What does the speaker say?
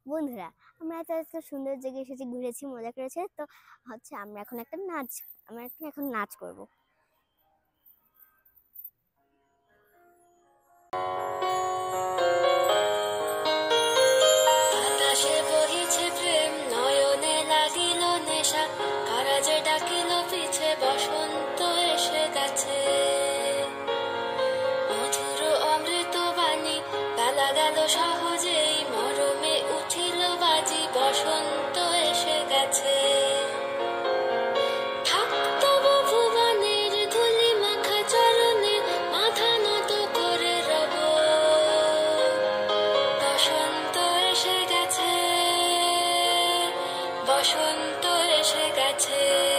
বন্ধুরা, আমরা তো আজকে সুন্দর জায়গায় এসেছি, ঘুরেছি, মজা করেছি। তো আমরা এখন নাচ করব। বাতাসে বহিছে প্রেম, নয়নে লাগিল নেশা, কারা যে ডাকিল পিছে, বসন্ত এসে গেছে। মধুর অমৃত বাণী, বেলা গেল সহজেই, মরমে উঠিল বাজি, বসন্ত এসে গেছে। থাকতব ভুবনের ধূলি মাখা চরণে, মাথা নত করে রব। বসন্ত এসে গেছে, বসন্ত এসে গেছে।